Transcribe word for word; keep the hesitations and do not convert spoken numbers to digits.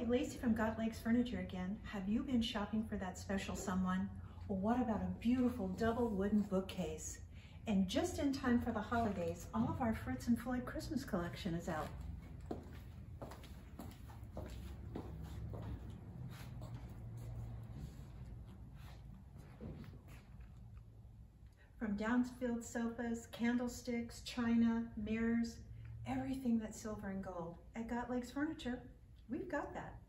Hey, Lacey from Got Lakes Furniture again. Have you been shopping for that special someone? Well, what about a beautiful double wooden bookcase? And just in time for the holidays, all of our Fritz and Floyd Christmas collection is out. From downsfield sofas, candlesticks, china, mirrors, everything that's silver and gold. At Got Lakes Furniture, we've got that.